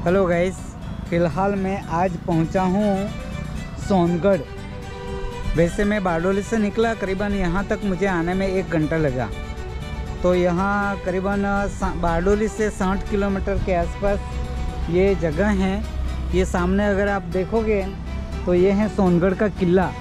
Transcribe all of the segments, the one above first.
Hello guys, फ़िलहाल मैं आज पहुंचा हूं सोनगढ़। वैसे मैं बारडोली से निकला, करीबन यहाँ तक मुझे आने में 1 घंटा लगा। तो यहाँ करीबन बारडोली से 60 किलोमीटर के आसपास ये जगह है। ये सामने अगर आप देखोगे तो ये है सोनगढ़ का किला।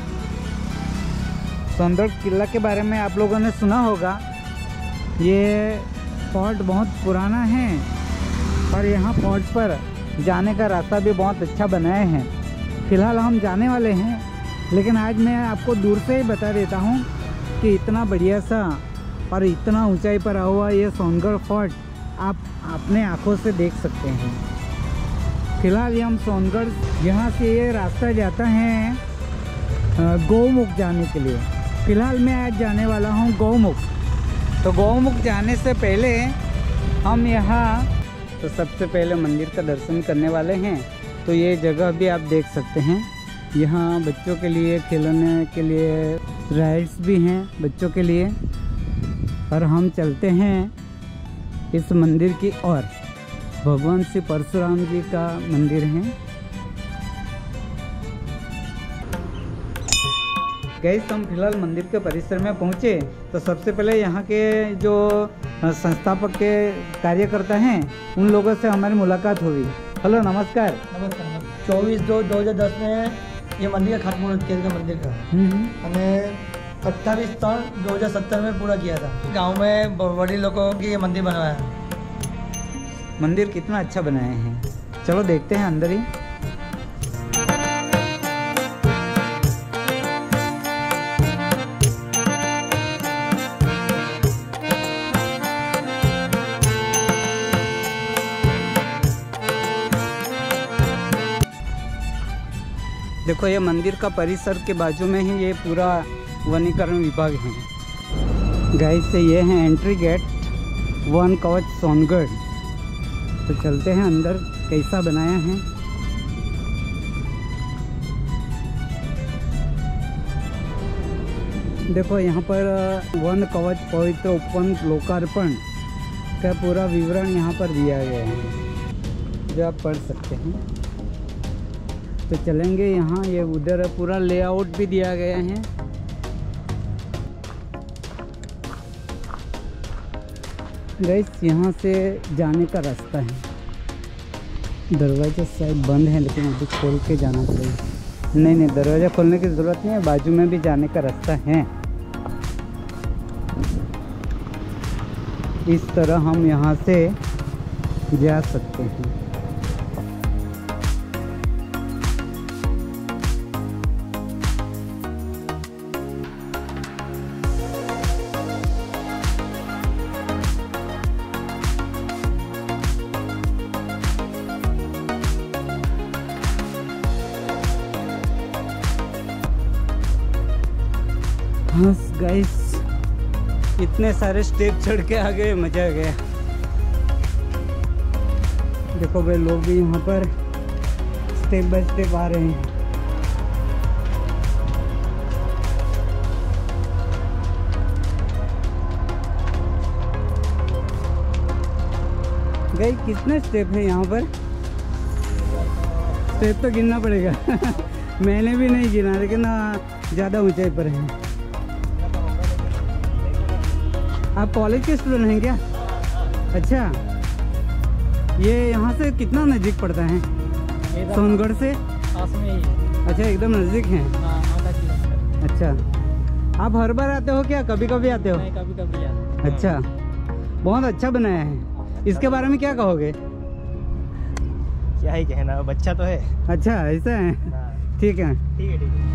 सोनगढ़ किला के बारे में आप लोगों ने सुना होगा। ये फोर्ट बहुत पुराना है और यहाँ फोर्ट पर जाने का रास्ता भी बहुत अच्छा बनाए हैं। फ़िलहाल हम जाने वाले हैं, लेकिन आज मैं आपको दूर से ही बता देता हूँ कि इतना बढ़िया सा और इतना ऊंचाई पर हुआ ये सोनगढ़ फोर्ट आप अपने आँखों से देख सकते हैं। फ़िलहाल हम सोनगढ़, यहाँ से ये रास्ता जाता है गौमुख जाने के लिए। फ़िलहाल मैं आज जाने वाला हूँ गौमुख। तो गौमुख जाने से पहले हम यहाँ तो सबसे पहले मंदिर का दर्शन करने वाले हैं। तो ये जगह भी आप देख सकते हैं। यहाँ बच्चों के लिए खेलने के लिए राइड्स भी हैं बच्चों के लिए। और हम चलते हैं इस मंदिर की ओर। भगवान श्री परशुराम जी का मंदिर है। गाइस, हम फिलहाल मंदिर के परिसर में पहुँचे तो सबसे पहले यहाँ के जो संस्थापक के कार्यकर्ता हैं उन लोगों से हमारी मुलाकात हुई। हेलो, नमस्कार। नमस्कार। 24/2/2010 में ये मंदिर का खातमुहूर्त किया था मंदिर का। हमें 28/3/2070 में पूरा किया था। गांव में बड़े लोगों की ये मंदिर बनवाया। मंदिर कितना अच्छा बनाए हैं। चलो देखते हैं अंदर ही। देखो, ये मंदिर का परिसर के बाजू में ही ये पूरा वनीकरण विभाग है। गाइस, से ये है एंट्री गेट वन कवच सोनगढ़। तो चलते हैं अंदर कैसा बनाया है। देखो, यहाँ पर वन कवच पवित्र उपवन लोकार्पण का पूरा विवरण यहाँ पर दिया गया है, जो आप पढ़ सकते हैं। तो चलेंगे यहाँ। ये उधर पूरा लेआउट भी दिया गया है। गाइस, यहाँ से जाने का रास्ता है। दरवाज़ा शायद बंद है, लेकिन अभी खोल के जाना चाहिए। नहीं, दरवाज़ा खोलने की ज़रूरत नहीं है। बाजू में भी जाने का रास्ता है। इस तरह हम यहाँ से जा सकते हैं। हाँ गाइस, इतने सारे स्टेप चढ़ के आ गए, मजा आ गया। देखो भाई, लोग भी यहाँ पर स्टेप बाय स्टेप आ रहे हैं। गाइस, कितने स्टेप है यहाँ पर? स्टेप तो गिनना पड़ेगा। मैंने भी नहीं गिना, लेकिन ज़्यादा ऊंचाई पर है। आप कॉलेज के स्टूडेंट हैं क्या? अच्छा, ये यहाँ से कितना नज़दीक पड़ता है? सोनगढ़ से पास में ही। अच्छा, एकदम नज़दीक है। आधा किलोमीटर। अच्छा, आप हर बार आते हो क्या? कभी कभी आते हो? नहीं, कभी कभी आते। अच्छा, बहुत अच्छा बनाया है। इसके बारे में क्या कहोगे? क्या ही कहना, बच्चा तो है। अच्छा, ऐसा है। ठीक है, ठीक है, ठीक है।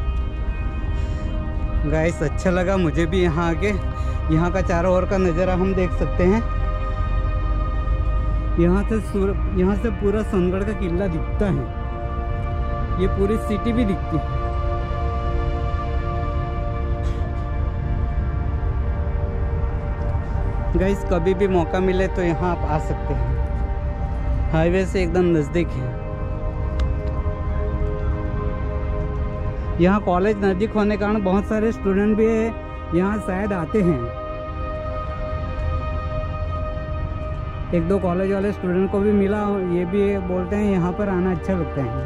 गाइस, अच्छा लगा मुझे भी यहाँ आके। यहाँ का चारों ओर का नज़ारा हम देख सकते हैं। यहाँ से पूरा सोनगढ़ का किला दिखता है। ये पूरी सिटी भी दिखती है। गाइस, कभी भी मौका मिले तो यहाँ आप आ सकते हैं। हाईवे से एकदम नज़दीक है। यहाँ कॉलेज नज़दीक होने के कारण बहुत सारे स्टूडेंट भी यहाँ शायद आते हैं। एक दो कॉलेज वाले स्टूडेंट को भी मिला, ये भी बोलते हैं यहाँ पर आना अच्छा लगता है।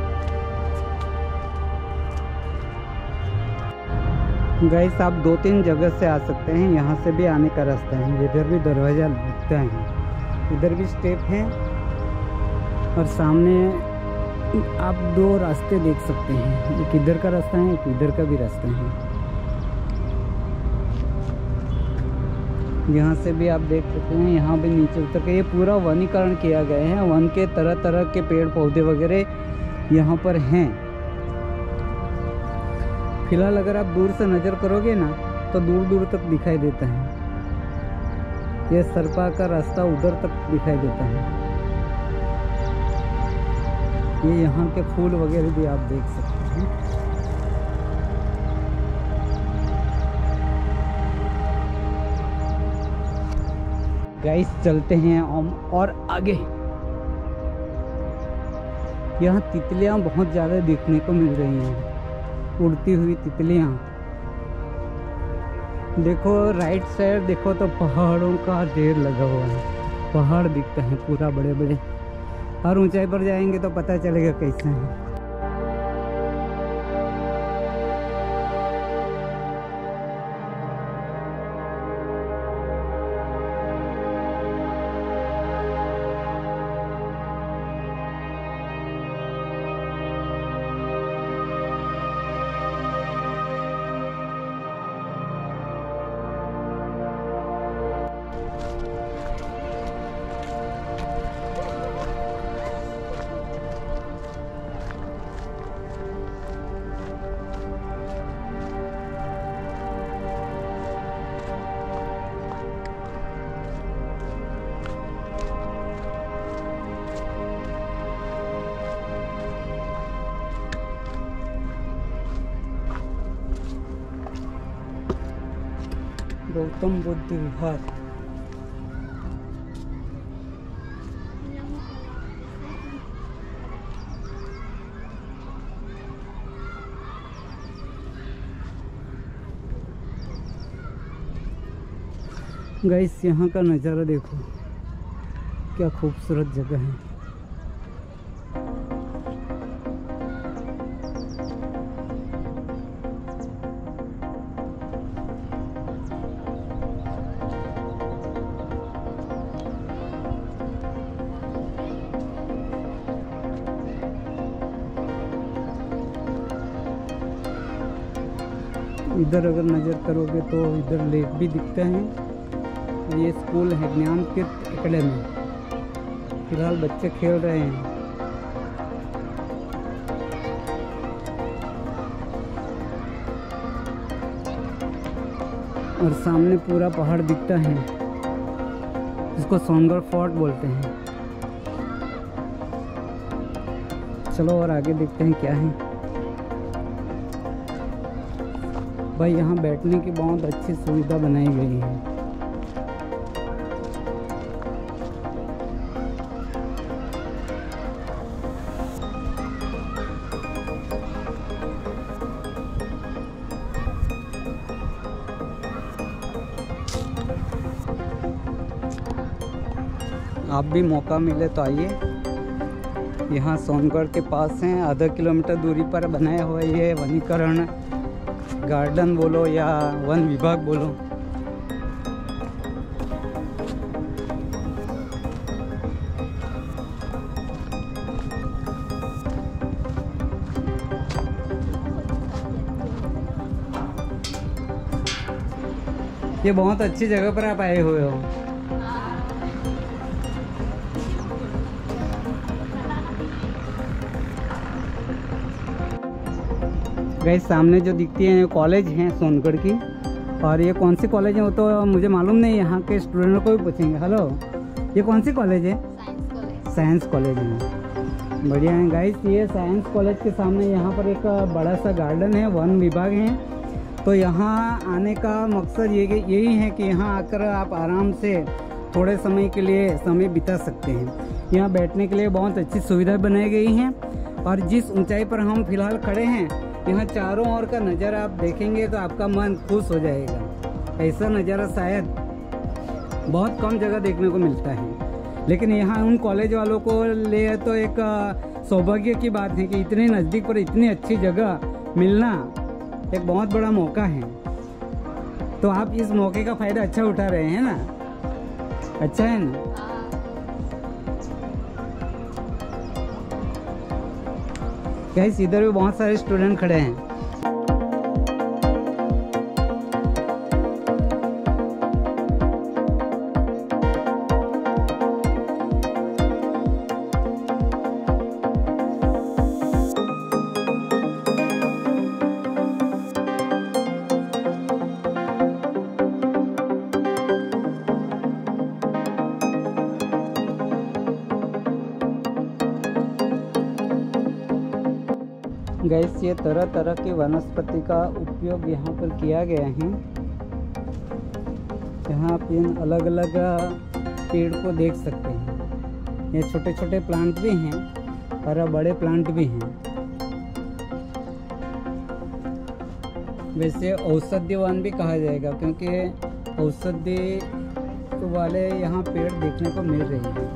गाइस आप 2-3 जगह से आ सकते हैं, यहाँ से भी आने का रास्ता है। इधर भी दरवाज़ा दिखता है, इधर भी स्टेप है और सामने आप 2 रास्ते देख सकते हैं, एक इधर का रास्ता है, एक इधर का भी रास्ता है। यहाँ से भी आप देख सकते हैं, यहाँ भी नीचे उतर के ये पूरा वनीकरण किया गया है। वन के तरह तरह के पेड़ पौधे वगैरह यहाँ पर हैं। फिलहाल अगर आप दूर से नज़र करोगे ना तो दूर दूर तक दिखाई देता है। ये सरपा का रास्ता उधर तक दिखाई देता है। ये यहाँ के फूल वगैरह भी आप देख सकते हैं। गाइस चलते हैं हम और आगे। यहाँ तितलियाँ बहुत ज़्यादा देखने को मिल रही हैं, उड़ती हुई तितलियाँ। देखो राइट साइड देखो तो पहाड़ों का ढेर लगा हुआ है, पहाड़ दिखते हैं पूरा बड़े बड़े। और ऊंचाई पर जाएंगे तो पता चलेगा कैसे हैं। गौतम बुद्ध विहार। गाइस यहाँ का नज़ारा देखो, क्या खूबसूरत जगह है। इधर अगर नज़र करोगे तो इधर लेक भी दिखता है। ये स्कूल है ज्ञानतीर्थ एकेडमी। फिलहाल बच्चे खेल रहे हैं। और सामने पूरा पहाड़ दिखता है, जिसको सोनगढ़ फोर्ट बोलते हैं। चलो और आगे देखते हैं क्या है। भाई यहाँ बैठने की बहुत अच्छी सुविधा बनाई गई है। आप भी मौका मिले तो आइए। यहाँ सोनगढ़ के पास हैं, आधा किलोमीटर दूरी पर बनाया हुआ ये वनीकरण गार्डन बोलो या वन विभाग बोलो। ये बहुत अच्छी जगह पर आप आए हुए हो। गाइस सामने जो दिखती है कॉलेज हैं सोनगढ़ की। और ये कौन सी कॉलेज है वो तो मुझे मालूम नहीं, यहाँ के स्टूडेंट को भी पूछेंगे। हेलो, ये कौन सी कॉलेज है? साइंस कॉलेज है। बढ़िया है गाइस। ये साइंस कॉलेज के सामने यहाँ पर एक बड़ा सा गार्डन है, वन विभाग है। तो यहाँ आने का मकसद यही है कि यहाँ आकर आप आराम से थोड़े समय के लिए समय बिता सकते हैं। यहाँ बैठने के लिए बहुत अच्छी सुविधा बनाई गई हैं। और जिस ऊंचाई पर हम फिलहाल खड़े हैं, यहाँ चारों ओर का नज़ारा आप देखेंगे तो आपका मन खुश हो जाएगा। ऐसा नज़ारा शायद बहुत कम जगह देखने को मिलता है। लेकिन यहाँ उन कॉलेज वालों को ले तो एक सौभाग्य की बात है कि इतने नज़दीक पर इतनी अच्छी जगह मिलना एक बहुत बड़ा मौका है। तो आप इस मौके का फ़ायदा अच्छा उठा रहे हैं ना, अच्छा है ना। गाइस इधर भी बहुत सारे स्टूडेंट खड़े हैं। गैस ये तरह तरह की वनस्पति का उपयोग यहाँ पर किया गया है। यहाँ आप इन अलग अलग पेड़ को देख सकते हैं। ये छोटे छोटे प्लांट भी हैं और बड़े प्लांट भी हैं। वैसे औषधि वन भी कहा जाएगा क्योंकि औषधि वाले यहाँ पेड़ देखने को मिल रहे हैं।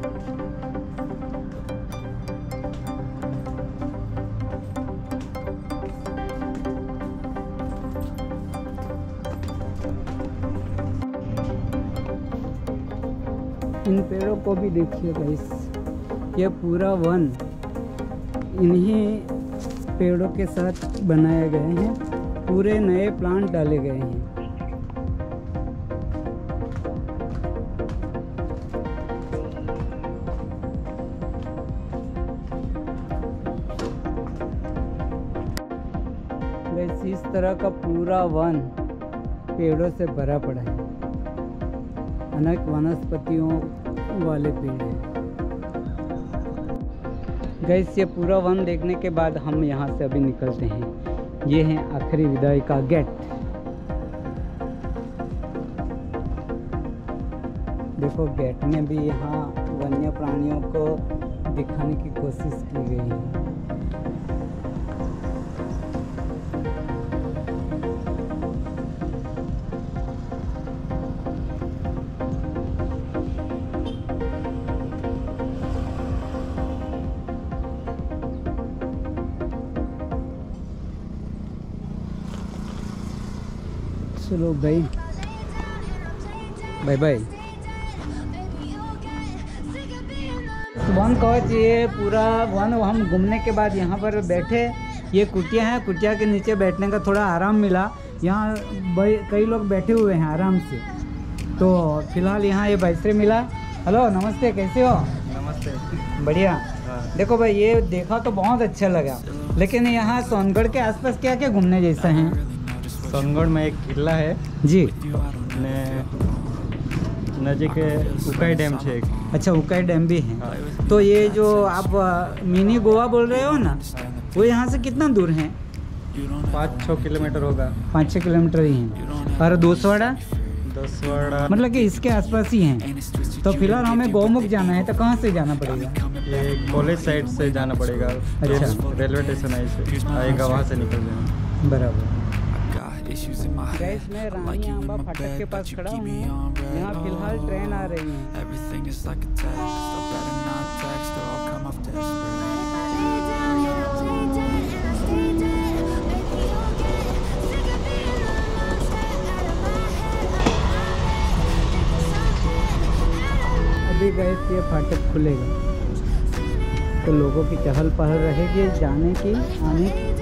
इन पेड़ों को भी देखिए गाइस, ये पूरा वन इन्हीं पेड़ों के साथ बनाए गए हैं। पूरे नए प्लांट डाले गए हैं। गाइस इस तरह का पूरा वन पेड़ों से भरा पड़ा है। अनेक वनस्पतियों वाले पेड़ हैं। गैस ये पूरा वन देखने के बाद हम यहाँ से अभी निकलते हैं। ये है आखिरी विदाई का गेट। देखो गेट में भी यहाँ वन्य प्राणियों को दिखाने की कोशिश की गई है। चलो भाई बाय बाय। वन कवच ये पूरा वन हम घूमने के बाद यहाँ पर बैठे। ये कुटिया है, कुटिया के नीचे बैठने का थोड़ा आराम मिला। यहाँ कई लोग बैठे हुए हैं आराम से। तो फिलहाल यहाँ ये भाई से मिला। हेलो नमस्ते, कैसे हो? नमस्ते, बढ़िया। हाँ। देखो भाई ये देखा तो बहुत अच्छा लगा, लेकिन यहाँ सोनगढ़ के आसपास क्या क्या घूमने जैसा है? सोनगढ़ में एक किला है जी ने नजीक उकाई डैम है एक। अच्छा उकाई डैम भी है। हाँ। तो ये जो आप मिनी गोवा बोल रहे हो ना, वो यहाँ से कितना दूर है? 5-6 किलोमीटर होगा। 5-6 किलोमीटर ही है। और दोसवाड़ा मतलब कि इसके आसपास ही हैं। तो फिलहाल हमें गौमुख जाना है, तो कहाँ से जाना पड़ेगा? ये कॉलेज साइड से जाना पड़ेगा। अच्छा। रेलवे स्टेशन आएगा, वहाँ से निकल जाएंगे। बराबर। गाइस मैं रानी आंबा फाटक के पास खड़ा हूँ। यहाँ फिलहाल ट्रेन आ रही है। अभी गाइस ये फाटक खुलेगा तो लोगों की चहल पहल रहेगी जाने की आने की।